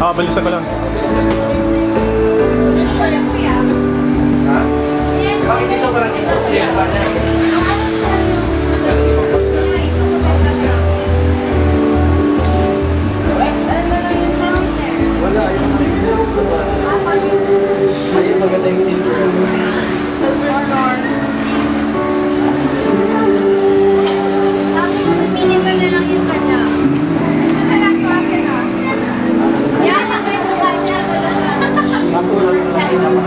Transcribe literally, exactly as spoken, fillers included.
Ah, balisan ko lang. Ha? Bakit dito para dito? Siya pa niya. Wala, yung silver sa ba? Ayun, maganda yung silver. Silver star. Tapos, minimal na lang yung kanya. Yan, yung may mukha niya. Ako lang.